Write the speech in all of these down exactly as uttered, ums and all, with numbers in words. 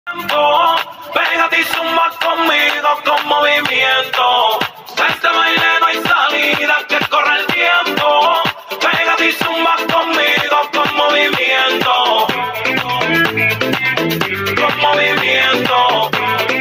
Pégate y zumba conmigo con movimiento. Este baile no hay salida, que corre el tiempo. Pégate y zumba conmigo con movimiento. Con movimiento.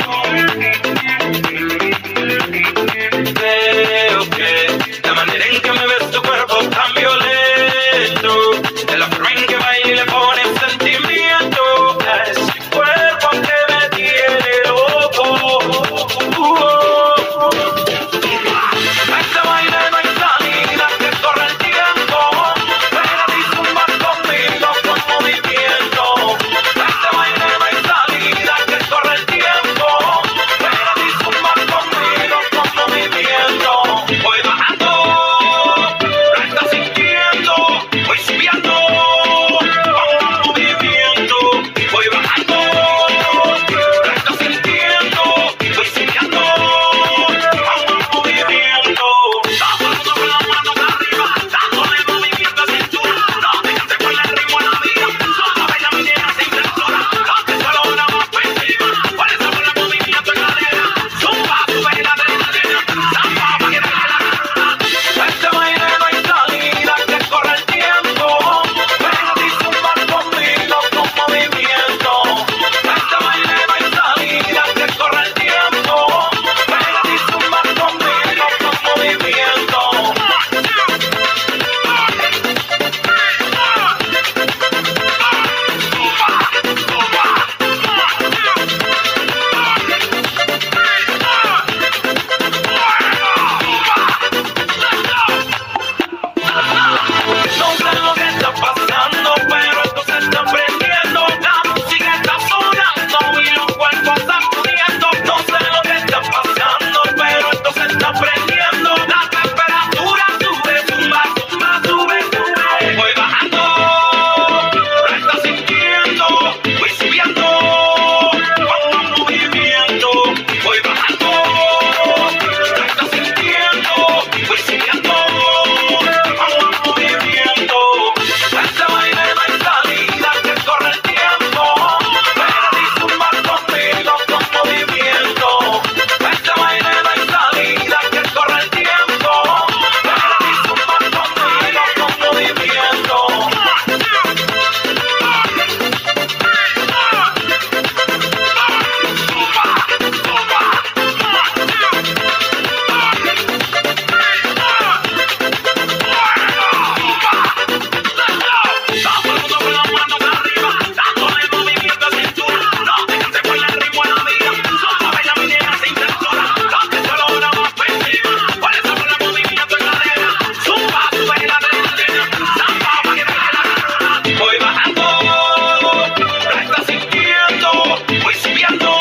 Creo que la manera en que me ves tu cuerpo tan violento, de la forma en que baila y le pones sentimiento, es mi cuerpo que me tiene loco. Uh, uh, uh. Este baile no hay salida, que corre el tiempo. Pégate y zumba conmigo con movimiento. Este baile no hay salida, que corre el tiempo. Pégate y zumba conmigo con movimiento. Voy bajando, lo estás sintiendo. Voy subiendo, con movimiento. Voy bajando, lo estás sintiendo. Voy subiendo, con movimiento. Todo el mundo con las manos arriba, dándole movimiento a cintura. No te canses por el ritmo de la vida, solo baila mi nena sin censura. Ponte solo una más por encima, por eso con el movimiento en cadera. Zumba, sube la adrenalina, zamba pa' que te dé la gana. Este baile no hay salida, que corre el tiempo. Pégate y zumba conmigo con movimiento. Este baile no hay salida, que corre el tiempo. Pégate y zumba conmigo con movimiento. No sé lo que está pasando, pero esto se está prendiendo. La música está sonando y los cuerpos sacudiendo. No sé lo que está pasando, pero esto se está prendiendo. La temperatura sube, zumba, zumba, sube, sube. Voy bajando, lo estás sintiendo. Voy subiendo, con movimiento. Voy bajando, lo estás sintiendo. Voy subiendo, con movimiento. Este baile no hay salida, que corre el tiempo. Pégate y zumba conmigo con movimiento. Este baile no hay salida, que corre el tiempo. Pégate y zumba conmigo con movimiento. Todo el mundo con las manos arriba, dándole movimiento a cintura. No te canses por el ritmo de la vida, solo baila mi nena sin censura. Ponte solo una más por encima, por eso con el movimiento en cadera. Zumba, sube la adrenalina, zamba pa' que te dé la gana. Voy bajando, lo estás sintiendo. Voy subiendo,